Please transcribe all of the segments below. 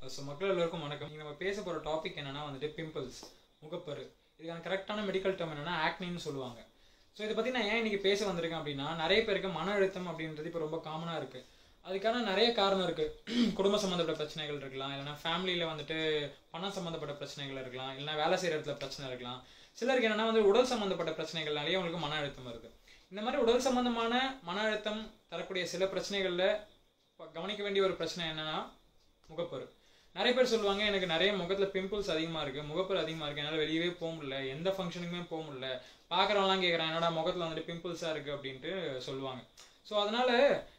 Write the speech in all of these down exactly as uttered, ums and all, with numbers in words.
So மக்கள் எல்லோருக்கும் வணக்கம். இங்கே நம்ம பேச போகிற டாபிக் என்னன்னா வந்துட்டு பிம்பிள்ஸ், முகப்பரு. இதுக்கான கரெக்டான மெடிக்கல் டேர்ம் என்னன்னா ஆக்னின்னு சொல்லுவாங்க. ஸோ இதை பற்றி நான் ஏன் இன்னைக்கு பேச வந்திருக்கேன் அப்படின்னா, நிறைய பேருக்கு மன அழுத்தம் அப்படின்றது இப்போ ரொம்ப காமனாக இருக்குது. அதுக்கான நிறைய காரணம் இருக்குது. குடும்ப சம்மந்தப்பட்ட பிரச்சனைகள் இருக்கலாம், இல்லைனா ஃபேமிலியில் வந்துட்டு பணம் சம்மந்தப்பட்ட பிரச்சனைகள் இருக்கலாம், இல்லைனா வேலை செய்கிற இடத்துல பிரச்சனை இருக்கலாம். சிலருக்கு என்னென்னா வந்து உடல் சம்மந்தப்பட்ட பிரச்சனைகள்னாலேயே அவங்களுக்கு மன அழுத்தம் வருது. இந்த மாதிரி உடல் சம்மந்தமான மன அழுத்தம் தரக்கூடிய சில பிரச்சனைகளில் கவனிக்க வேண்டிய ஒரு பிரச்சனை என்னன்னா முகப்பரு. நிறைய பேர் சொல்லுவாங்க, எனக்கு நிறைய முகத்தில் பிம்பிள்ஸ் அதிகமாக இருக்குது, முகப்பரு அதிகமாக இருக்குது, என்னால் வெளியவே போக முடியல, எந்த ஃபங்க்ஷனுக்குமே போக முடியல, பார்க்குறவங்களாம் கேட்குறான் என்னடா முகத்தில் வந்துட்டு பிம்பிள்ஸாக இருக்குது அப்படின்ட்டு சொல்லுவாங்க. ஸோ அதனால்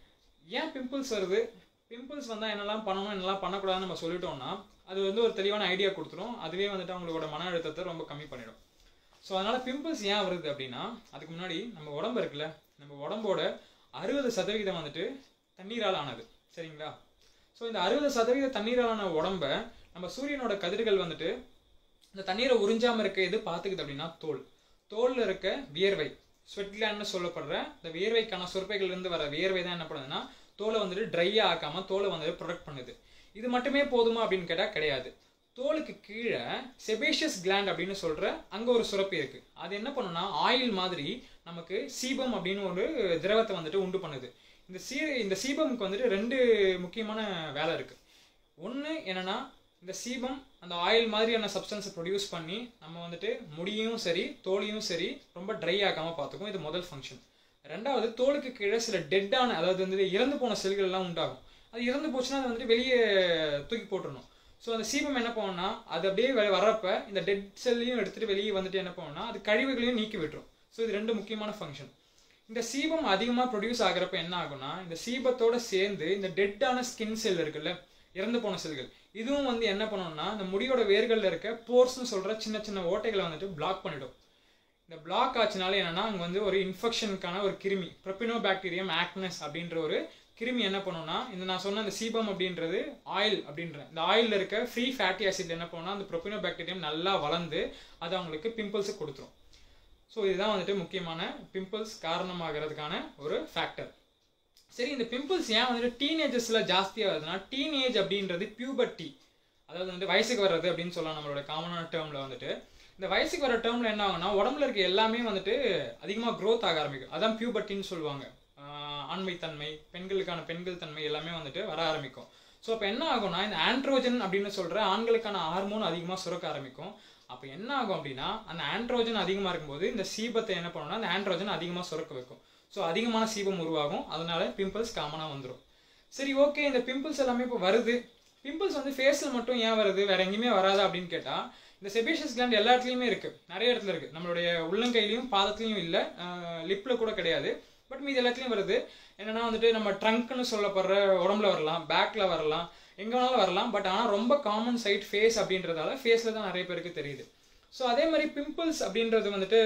ஏன் பிம்பிள்ஸ் வருது, பிம்பிள்ஸ் வந்தால் என்னெல்லாம் பண்ணணும் என்னெல்லாம் பண்ணக்கூடாதுன்னு நம்ம சொல்லிட்டோம்னா அது வந்து ஒரு தெளிவான ஐடியா கொடுத்துரும். அதுவே வந்துட்டு அவங்களோட மன அழுத்தத்தை ரொம்ப கம்மி பண்ணிடும். ஸோ அதனால் பிம்பிள்ஸ் ஏன் வருது அப்படின்னா, அதுக்கு முன்னாடி நம்ம உடம்பு இருக்குல்ல, நம்ம உடம்போட அறுபது சதவீதம் வந்துட்டு தண்ணீரால் ஆனது, சரிங்களா? ஸோ இந்த அறுபது சதவீத தண்ணீராலான உடம்ப நம்ம சூரியனோட கதிர்கள் வந்துட்டு இந்த தண்ணீரை உறிஞ்சாமல் இருக்க எது பார்த்துக்குது அப்படின்னா தோல். தோலில் இருக்க வியர்வை, ஸ்வெட் கிளாண்ட்னு சொல்லப்படுற இந்த வியர்வைக்கான சொற்பைகள்லேருந்து வர வியர்வை தான் என்ன பண்ணுதுன்னா தோலை வந்துட்டு ட்ரையாக ஆக்காமல் தோலை வந்துட்டு ப்ரொடெக்ட் பண்ணுது. இது மட்டுமே போதுமா அப்படின்னு கேட்டால் கிடையாது. தோலுக்கு கீழே செபேஷியஸ் கிளாண்ட் அப்படின்னு சொல்கிற அங்கே ஒரு சுரப்பி இருக்குது. அது என்ன பண்ணுன்னா ஆயில் மாதிரி நமக்கு சீபம் அப்படின்னு ஒரு திரவத்தை வந்துட்டு உண்டு பண்ணுது. இந்த சீ இந்த சீபமுக்கு வந்துட்டு ரெண்டு முக்கியமான வேலை இருக்குது. ஒன்று என்னென்னா, இந்த சீபம் அந்த ஆயில் மாதிரியான சப்ஸ்டன்ஸை ப்ரொடியூஸ் பண்ணி நம்ம வந்துட்டு முடியும் சரி தோலையும் சரி ரொம்ப ட்ரை ஆகாமல் பார்த்துக்கும். இது முதல் ஃபங்க்ஷன். ரெண்டாவது, தோலுக்கு கீழே சில டெட்டான, அதாவது வந்துட்டு இறந்து போன செல்கள் எல்லாம் உண்டாகும். அது இறந்து போச்சுன்னா அது வந்துட்டு வெளியே தூக்கி போட்டுடணும். ஸோ அந்த சீபம் என்ன பண்ணுன்னா அது அப்படியே வர்றப்ப இந்த டெட் செல்லையும் எடுத்துகிட்டு வெளியே வந்துட்டு என்ன பண்ணுன்னா அது கழிவுகளையும் நீக்கி விட்டுரும். ஸோ இது ரெண்டு முக்கியமான ஃபங்க்ஷன். இந்த சீபம் அதிகமாக ப்ரொடியூஸ் ஆகிறப்ப என்ன ஆகும்னா, இந்த சீபத்தோட சேர்ந்து இந்த டெட்டான ஸ்கின் செல் இருக்குல்ல, இறந்து போன செல்கள், இதுவும் வந்து என்ன பண்ணணும்னா இந்த முடியோட வேர்களில் இருக்க போர்ஸ்னு சொல்கிற சின்ன சின்ன ஓட்டைகளை வந்துட்டு பிளாக் பண்ணிடும். இந்த பிளாக் ஆச்சுனால என்னன்னா அங்கே வந்து ஒரு இன்ஃபெக்ஷனுக்கான ஒரு கிருமி, ப்ரொபினோபாக்டீரியம் ஆக்னஸ் அப்படின்ற ஒரு கிருமி என்ன பண்ணுன்னா, இந்த நான் சொன்ன இந்த சீபம் அப்படின்றது ஆயில் அப்படின்ற இந்த ஆயிலில் இருக்க ஃப்ரீ ஃபேட்டி ஆசிட் என்ன பண்ணுன்னா அந்த ப்ரொபினோபாக்டீரியம் நல்லா வளர்ந்து அது அவங்களுக்கு பிம்பிள்ஸை கொடுத்துரும். ஸோ இதுதான் வந்துட்டு முக்கியமான பிம்பிள்ஸ் காரணமாகிறதுக்கான ஒரு ஃபேக்டர். சரி, இந்த பிம்பிள்ஸ் ஏன் வந்துட்டு டீனேஜர்ஸில் ஜாஸ்தியாக வருதுன்னா, டீனேஜ் அப்படின்றது பியூபர்ட்டி, அதாவது வந்து வயசுக்கு வர்றது அப்படின்னு சொல்லலாம் நம்மளோட காமனான டேர்மில். வந்துட்டு இந்த வயசுக்கு வர டேர்மில் என்ன ஆகும்னா உடம்புல இருக்க எல்லாமே வந்துட்டு அதிகமாக க்ரோத் ஆக ஆரம்பிக்கும். அதான் பியூபர்ட்டின்னு சொல்லுவாங்க. ஆண்மைத்தன்மை, பெண்களுக்கான பெண்கள் தன்மை எல்லாமே வந்துட்டு வர ஆரம்பிக்கும். ஸோ அப்போ என்ன ஆகும்னா இந்த ஆண்ட்ரோஜன் அப்படின்னு சொல்கிற ஆண்களுக்கான ஹார்மோன் அதிகமாக சுரக்க ஆரம்பிக்கும். அப்போ என்ன ஆகும் அப்படின்னா அந்த ஆண்ட்ரோஜன் அதிகமாக இருக்கும்போது இந்த சீபத்தை என்ன பண்ணணும்னா அந்த ஆண்ட்ரோஜன் அதிகமாக சுரக்க வைக்கும். ஸோ அதிகமான சீபம் உருவாகும். அதனால பிம்பிள்ஸ் காமனாக வந்துடும். சரி, ஓகே, இந்த பிம்பிள்ஸ் எல்லாமே இப்போ வருது. பிம்பிள்ஸ் வந்து ஃபேஸில் மட்டும் ஏன் வருது, வேற எங்கேயுமே வராதா அப்படின்னு கேட்டால், இந்த செபேஷியஸ் கிளாண்ட் எல்லா இடத்துலையுமே இருக்குது, நிறைய இடத்துல இருக்குது. நம்மளுடைய உள்ளங்கையிலையும் பாதத்துலையும் இல்லை, லிப்பில் கூட கிடையாது, பட் மீது எல்லாத்துலேயும் வருது. என்னென்னா வந்துட்டு நம்ம ட்ரங்க்னு சொல்லப்படுற உடம்புல வரலாம், பேக்கில் வரலாம், எங்கே வேணாலும் வரலாம். பட் ஆனால் ரொம்ப காமன் சைட் ஃபேஸ் அப்படின்றதால ஃபேஸில் தான் நிறைய பேருக்கு தெரியுது. ஸோ அதே மாதிரி பிம்பிள்ஸ் அப்படின்றது வந்துட்டு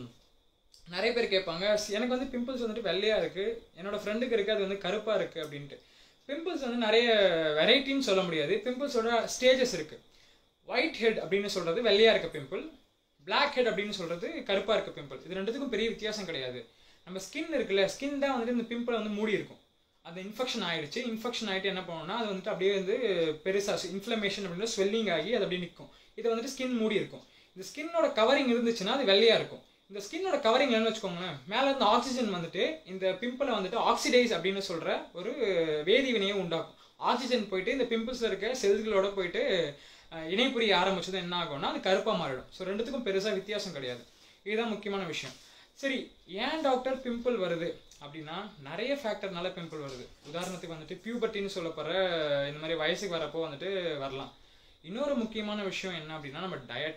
நிறைய பேர் கேட்பாங்க, எனக்கு வந்து பிம்பிள்ஸ் வந்துட்டு வெள்ளையாக இருக்குது, என்னோட ஃப்ரெண்டுக்கு இருக்குது அது வந்து கருப்பாக இருக்குது அப்படின்ட்டு. பிம்பிள்ஸ் வந்து நிறைய வெரைட்டின்னு சொல்ல முடியாது. பிம்பிள்ஸோட ஸ்டேஜஸ் இருக்குது. ஒயிட் ஹெட் அப்படின்னு சொல்கிறது வெள்ளையாக இருக்க பிம்பிள், பிளாக் ஹெட் அப்படின்னு சொல்கிறது கருப்பாக இருக்க பிம்பிள். இது ரெண்டுத்துக்கும் பெரிய வித்தியாசம் கிடையாது. நம்ம ஸ்கின் இருக்குல்ல, ஸ்கின் தான் வந்துட்டு இந்த பிம்பிளை வந்து மூடி இருக்கும். அது இன்ஃபெக்ஷன் ஆகிடுச்சு. இன்ஃபெக்ஷன் ஆகிட்டு என்ன பண்ணணும்னா அது வந்துட்டு அப்படியே வந்து பெருசாக இன்ஃப்ளமேஷன் அப்படின்ற ஸ்வெல்லிங் ஆகி அது அப்படியே நிற்கும். இதை வந்துட்டு ஸ்கின் மூடி இருக்கும். இந்த ஸ்கின்னோட கவரிங் இருந்துச்சுன்னா அது வெள்ளையாக இருக்கும். இந்த ஸ்கின்னோட கவரிங் என்ன வச்சுக்கோங்களேன், மேலே இருந்து ஆக்சிஜன் வந்துட்டு இந்த பிம்பிளை வந்துட்டு ஆக்சிடைஸ் அப்படின்னு சொல்கிற ஒரு வேதி வினையை உண்டாக்கும். ஆக்சிஜன் போயிட்டு இந்த பிம்பிள்ஸில் இருக்க செல்களோட போயிட்டு இணைப்புரிய ஆரம்பிச்சது என்ன ஆகும்னா அது கருப்பாக மாறிடும். ஸோ ரெண்டுத்துக்கும் பெருசாக வித்தியாசம் கிடையாது. இதுதான் முக்கியமான விஷயம். சரி, ஏன் டாக்டர் பிம்பிள் வருது அப்படின்னா நிறைய ஃபேக்டர்னால பிம்பிள் வருது. உதாரணத்துக்கு வந்துட்டு பியூபர்ட்டின்னு சொல்லப்படுற இந்த மாதிரி வயசுக்கு வரப்போ வந்துட்டு வரலாம். இன்னொரு முக்கியமான விஷயம் என்ன அப்படின்னா நம்ம டயட்.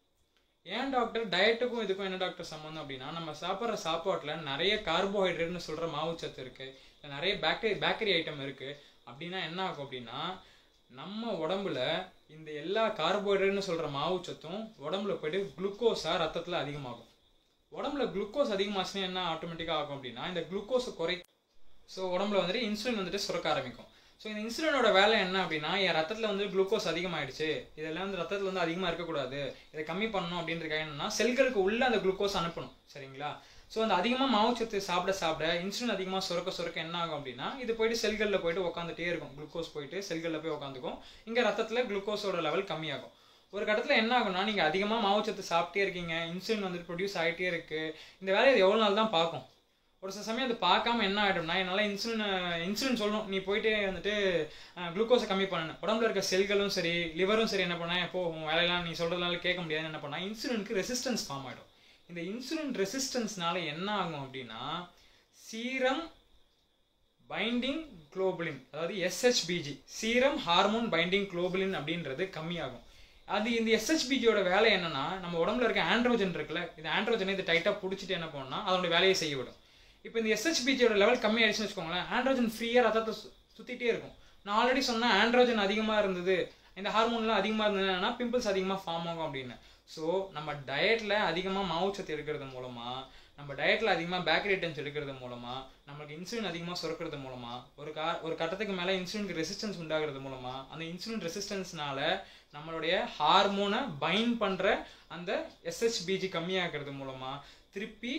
ஏன் டாக்டர் டயட்டுக்கும் இதுக்கும் என்ன டாக்டர் சம்மந்தம் அப்படின்னா, நம்ம சாப்பிட்ற சாப்பாட்டில் நிறைய கார்போஹைட்ரேட்னு சொல்கிற மாவுச்சத்து இருக்குது, இல்லை நிறைய பேக்கரி பேக்கரி ஐட்டம் இருக்குது. அப்படின்னா என்ன ஆகும் அப்படின்னா நம்ம உடம்புல இந்த எல்லா கார்போஹைட்ரேட்னு சொல்கிற மாவுச்சத்தும் உடம்புல போய்ட்டு குளுக்கோஸாக ரத்தத்தில் அதிகமாகும். உடம்புல குளுக்கோஸ் அதிகமாச்சுன்னா என்ன ஆட்டோமேட்டிக்காக ஆகும் அப்படின்னா இந்த குளுக்கோஸை குறை ஸோ உடம்புல வந்துட்டு இன்சுலின் வந்துட்டு சுரக்க ஆரம்பிக்கும். ஸோ இந்த இன்சுலினோட வேலை என்ன அப்படின்னா, என் ரத்தத்தில் வந்து குளுக்கோஸ் அதிகமாகிடுச்சு, இதெல்லாம் வந்து ரத்தத்தில் வந்து அதிகமாக இருக்கக்கூடாது, இதை கம்மி பண்ணணும் அப்படின்றதுக்காக என்னன்னா செல்களுக்கு உள்ளே அந்த குளுக்கோஸ் அனுப்பணும், சரிங்களா? ஸோ அந்த அதிகமாக மாவுச்சத்து சாப்பிட சாப்பிட இன்சுலின் அதிகமாக சுரக்க சுரக்க என்ன ஆகும் அப்படின்னா இது போயிட்டு செல்களில் போயிட்டு உட்காந்துட்டே இருக்கும், குளுக்கோஸ் போயிட்டு செல்களில் போய் உட்காந்துக்கும், இங்கே ரத்தத்தில் குளுக்கோஸோட லெவல் கம்மியாகும். ஒரு கட்டத்தில் என்ன ஆகும்னா நீங்கள் அதிகமாக மாவுச்சத்து சாப்பிட்டே இருக்கீங்க, இன்சுலின் வந்துட்டு ப்ரொடியூஸ் ஆகிட்டே இருக்குது, இந்த வேலையை அது எவ்வளோ நாள் தான் பார்க்கும். ஒரு சில சமயம் அது பார்க்காம என்ன ஆகிடும்னா என்னால் இன்சுலின் இன்சுலின் சொல்லணும் நீ போயிட்டு வந்துட்டு குளுக்கோஸை கம்மி பண்ணணும், உடம்புல இருக்க செல்களும் சரி லிவரும் சரி என்ன பண்ணேன் இப்போ வேலையெல்லாம் நீ சொல்கிறதுனால கேட்க முடியாதுன்னு என்ன பண்ணால் இன்சுலினுக்கு ரெசிஸ்டன்ஸ் ஃபார்ம் ஆகிடும். இந்த இன்சுலின் ரெசிஸ்டன்ஸ்னால என்ன ஆகும் அப்படின்னா சீரம் பைண்டிங் குளோபுலின், அதாவது SHBG serum hormone binding globulin அப்படின்றது கம்மியாகும். அது இந்த எஸ்ஹெச்பிஜியோட வேலை என்னன்னா நம்ம உடம்புல இருக்க ஆண்ட்ரோஜன் இருக்குல்ல, இந்த ஆண்ட்ரோஜனை இது டைட்டாக பிடிச்சிட்டு என்ன பண்ணா அதோட வேலையை செய்ய விடும். இப்போ இந்த எஸ்ஹெச்பிஜியோட லெவல் கம்மி ஆயிடுச்சுன்னு வச்சுக்கோங்களேன், ஆண்ட்ரோஜன் ஃப்ரீயாக ரத்தத்தை சுற்றிட்டே இருக்கும். நான் ஆல்ரெடி சொன்னேன் ஆண்ட்ரோஜன் அதிகமாக இருந்தது, இந்த ஹார்மோன்லாம் அதிகமாக இருந்ததுன்னா பிம்பிள்ஸ் அதிகமாக ஃபார்ம் ஆகும் அப்படின்னு. ஸோ நம்ம டயட்டில் அதிகமாக மாவுச்சத்து எடுக்கிறது மூலமாக, நம்ம டயட்டில் அதிகமாக பேக்கரி ஐட்டம்ஸ் எடுக்கிறது மூலமாக, நம்மளுக்கு இன்சுலின் அதிகமாக சுரக்கிறது மூலமாக, ஒரு கா ஒரு கட்டத்துக்கு மேலே இன்சுலினுக்கு ரெசிஸ்டன்ஸ் உண்டாகிறது மூலமாக, அந்த இன்சுலின் ரெசிஸ்டன்ஸ்னால நம்மளுடைய ஹார்மோனை பைண்ட் பண்ணுற அந்த எஸ்ஹெச்பிஜி கம்மியாகிறது மூலமாக திருப்பி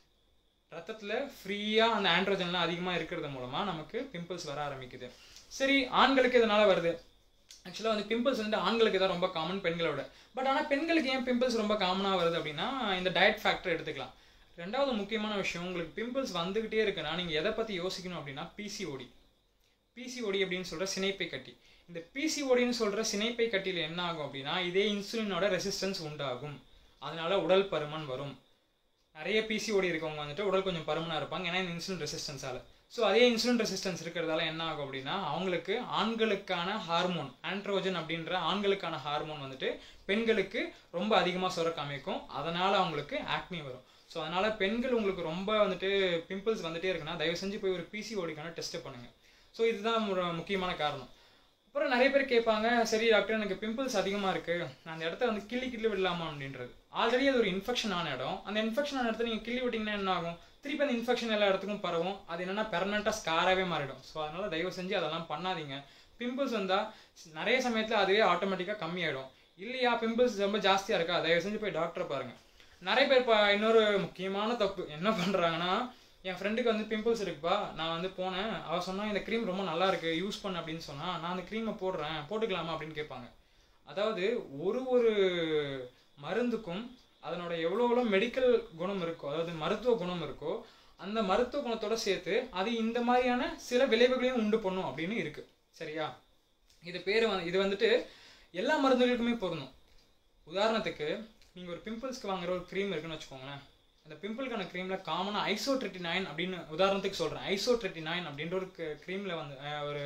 ரத்தத்தில் ஃப்ரீயாக அந்த ஆண்ட்ரோஜன்லாம் அதிகமாக இருக்கிறது மூலமாக நமக்கு பிம்பிள்ஸ் வர ஆரம்பிக்குது. சரி, ஆண்களுக்கு இதனால் வருது. ஆக்சுவலாக வந்து பிம்பிள்ஸ் வந்து ஆண்களுக்கு தான் ரொம்ப காமன் பெண்களோட. பட் ஆனால் பெண்களுக்கு ஏன் பிம்பிள்ஸ் ரொம்ப காமனாக வருது அப்படின்னா இந்த டயட் ஃபேக்டர் எடுத்துக்கலாம். ரெண்டாவது முக்கியமான விஷயம், உங்களுக்கு பிம்பிள்ஸ் வந்துக்கிட்டே இருக்குன்னா நீங்கள் எதை பற்றி யோசிக்கணும் அப்படின்னா பிசிஓடி. பிசிஓடி அப்படின்னு சொல்கிற சினைப்பை கட்டி. இந்த பிசிஓடின்னு சொல்கிற சினைப்பை கட்டியில் என்ன ஆகும் அப்படின்னா இதே இன்சுலினோட ரெசிஸ்டன்ஸ் உண்டாகும், அதனால உடல் பருமன் வரும். நிறைய பிசிஓடி இருக்கவங்க வந்துட்டு உடல் கொஞ்சம் பருமனாக இருப்பாங்க, ஏன்னா இந்த இன்சுலின் ரெசிஸ்டன்ஸால். ஸோ அதே இன்சுலின் ரெசிஸ்டன்ஸ் இருக்கிறதால என்ன ஆகும் அப்படின்னா அவங்களுக்கு ஆண்களுக்கான ஹார்மோன் ஆண்ட்ரோஜன் அப்படின்ற ஆண்களுக்கான ஹார்மோன் வந்துட்டு பெண்களுக்கு ரொம்ப அதிகமாக சுரக்க அமைக்கும், அதனால் அவங்களுக்கு ஆக்னி வரும். ஸோ அதனால் பெண்கள் உங்களுக்கு ரொம்ப வந்துட்டு பிம்பிள்ஸ் வந்துட்டே இருக்குன்னா தயவு செஞ்சு போய் ஒரு பிசிஓடிக்கான டெஸ்ட்டை பண்ணுங்கள். ஸோ இதுதான் ஒரு முக்கியமான காரணம். அப்புறம் நிறைய பேர் கேட்பாங்க, சரி டாக்டர் எனக்கு பிம்பிள்ஸ் அதிகமாக இருக்குது, நான் அந்த இடத்த வந்து கிள்ளி கிள்ளி விடலாமா அப்படின்றது. ஆல்ரெடி அது ஒரு இன்ஃபெக்ஷன் ஆன இடம், அந்த இன்ஃபெக்ஷன் ஆன இடத்த நீங்கள் கிள்ளி விட்டிங்கன்னா என்ன ஆகும், திருப்பி அந்த இன்ஃபெக்ஷன் எல்லா இடத்துக்கும் பரவும், அது என்னென்னா பெர்மனெண்ட்டாக ஸ்காராகவே மாறிடும். ஸோ அதனால் தயவு செஞ்சு அதெல்லாம் பண்ணாதீங்க. பிம்பிள்ஸ் வந்தால் நிறைய சமயத்தில் அதுவே ஆட்டோமேட்டிக்காக கம்மியாயிடும். இல்லையா பிம்பிள்ஸ் ரொம்ப ஜாஸ்தியாக இருக்கா, தயவு செஞ்சு போய் டாக்டரை பாருங்கள். நிறைய பேர் இப்போ இன்னொரு முக்கியமான தப்பு என்ன பண்ணுறாங்கன்னா, என் ஃப்ரெண்டுக்கு வந்து பிம்பிள்ஸ் இருக்குப்பா, நான் வந்து போனேன், அவள் சொன்னால் இந்த க்ரீம் ரொம்ப நல்லா இருக்குது யூஸ் பண்ண அப்படின்னு சொன்னால் நான் அந்த க்ரீமை போடுறேன் போட்டுக்கலாமா அப்படின்னு கேட்பாங்க. அதாவது ஒரு ஒரு மருந்துக்கும் அதனோட எவ்வளோ எவ்வளோ மெடிக்கல் குணம் இருக்கோ, அதாவது மருத்துவ குணம் இருக்கோ, அந்த மருத்துவ குணத்தோட சேர்த்து அது இந்த மாதிரியான சில விளைவுகளையும் உண்டு பண்ணும் அப்படின்னு இருக்குது. சரியா, இது பேர் வந்து இது வந்துட்டு எல்லா மருந்துகளுக்குமே பொருந்தும். உதாரணத்துக்கு நீங்கள் ஒரு பிம்பிள்ஸ்க்கு வாங்குற ஒரு க்ரீம் இருக்குன்னு வச்சுக்கோங்களேன், அந்த பிம்பிள்கான க்ரீமில் காமனாக ஐசோட்ரெட்டினைன் அப்படின்னு உதாரணத்துக்கு சொல்கிறேன், ஐசோட்ரெட்டினைன் அப்படின்ற ஒரு க்ரீமில் வந்து ஒரு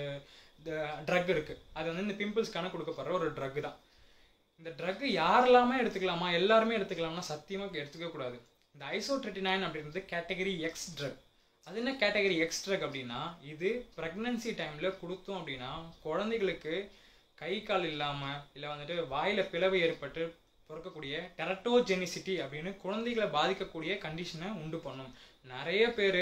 ட்ரக் இருக்குது. அது வந்து இந்த பிம்பிள்ஸ்க்கான கொடுக்கப்படுற ஒரு ட்ரக் தான். இந்த ட்ரக் யாரெல்லாமே எடுத்துக்கலாமா, எல்லாருமே எடுத்துக்கலாம்னா சத்தியமாக எடுத்துக்கக்கூடாது. இந்த ஐசோட்ரெட்டினைன் அப்படின்றது கேட்டகரி எக்ஸ் ட்ரக். அது என்ன கேட்டகரி எக்ஸ் ட்ரக் அப்படின்னா இது ப்ரெக்னன்சி டைமில் கொடுத்தோம் அப்படின்னா குழந்தைகளுக்கு கை கால் இல்லாமல் இல்லை வந்துட்டு வாயில் பிளவு ஏற்பட்டு பிறக்கக்கூடிய டெரட்டோஜெனிசிட்டி அப்படின்னு குழந்தைகளை பாதிக்கக்கூடிய கண்டிஷனை உண்டு பண்ணும். நிறைய பேர்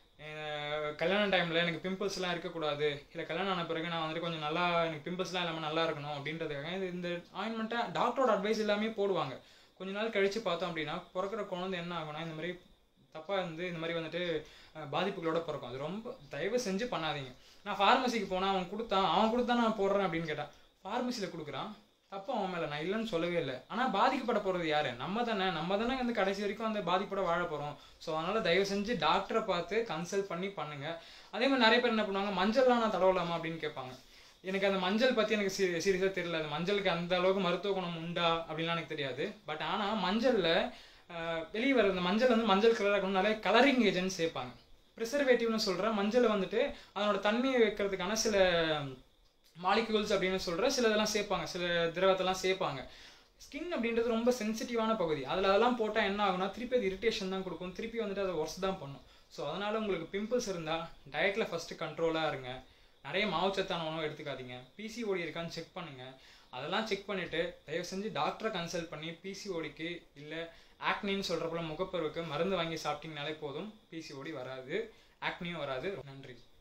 கல்யாண டைமில் எனக்கு பிம்பிள்ஸ்லாம் இருக்கக்கூடாது, இல்லை கல்யாணம் ஆன பிறகு நான் வந்துட்டு கொஞ்சம் நல்லா எனக்கு பிம்பிள்ஸ்லாம் இல்லாமல் நல்லா இருக்கணும் அப்படின்றதுக்காக இது இந்த ஆயின்மெண்ட்டை டாக்டரோட அட்வைஸ் எல்லாமே போடுவாங்க. கொஞ்ச நாள் கழித்து பார்த்தோம் அப்படின்னா பிறக்கிற குழந்தை என்ன ஆகும்னா இந்த மாதிரி தப்பாக இருந்து இந்த மாதிரி வந்துட்டு பாதிப்புகளோட பிறக்கும். அது ரொம்ப தயவு செஞ்சு பண்ணாதீங்க. நான் ஃபார்மசிக்கு போனால் அவன் கொடுத்தான் அவன் கொடுத்தா நான் போடுறேன் அப்படின்னு கேட்டான், ஃபார்மசியில் கொடுக்குறான், தப்பு அவன் மேலே, நான் இல்லைன்னு சொல்லவே இல்லை. ஆனால் பாதிக்கப்பட போகிறது யார், நம்ம தானே நம்ம தானே வந்து கடைசி வரைக்கும் அந்த பாதிப்போட வாழ போகிறோம். ஸோ அதனால் தயவு செஞ்சு டாக்டரை பார்த்து கன்சல்ட் பண்ணி பண்ணுங்கள். அதே மாதிரி நிறைய பேர் என்ன பண்ணுவாங்க, மஞ்சள்லாம் நான் தடவலாமா அப்படின்னு கேட்பாங்க. எனக்கு அந்த மஞ்சள் பற்றி எனக்கு சீ சீரியஸாக தெரியல, அந்த மஞ்சளுக்கு அந்த அளவுக்கு மருத்துவ குணம் உண்டா அப்படின்லாம் எனக்கு தெரியாது. பட் ஆனால் மஞ்சளில் வெளியே வர இந்த மஞ்சள் வந்து மஞ்சள் கலராக இருக்கணும், நிறைய கலரிங் ஏஜென்ட் சேர்ப்பாங்க. ப்ரிசர்வேட்டிவ்னு சொல்கிற மஞ்சளை வந்துட்டு அதனோட தன்மையை வைக்கிறதுக்கான சில மாலிக்யூல்ஸ் அப்படின்னு சொல்கிற சில இதெல்லாம் சேர்ப்பாங்க, சில திரவத்தெல்லாம் சேர்ப்பாங்க. ஸ்கின் அப்படின்றது ரொம்ப சென்சிட்டிவான பகுதி, அதில் அதெல்லாம் போட்டால் என்ன ஆகுனா திருப்பி அது இரிட்டேஷன் தான் கொடுக்கும், திருப்பி வந்துட்டு அதை ஒர்ஸ் தான் பண்ணும். ஸோ அதனால் உங்களுக்கு பிம்பிள்ஸ் இருந்தால் டயட்டில் ஃபஸ்ட்டு கண்ட்ரோலாக இருங்க, நிறைய மாவுச்சத்தான உணவு எடுத்துக்காதீங்க, பிசிஓடி இருக்கான்னு செக் பண்ணுங்கள். அதெல்லாம் செக் பண்ணிவிட்டு தயவு செஞ்சு டாக்டரை கன்சல்ட் பண்ணி பிசிஓடிக்கு இல்லை ஆக்னின்னு சொல்கிற போல முகப்பருவுக்கு மருந்து வாங்கி சாப்பிட்டீங்கனாலே போதும், பிசிஓடி வராது, ஆக்னியும் வராது. நன்றி.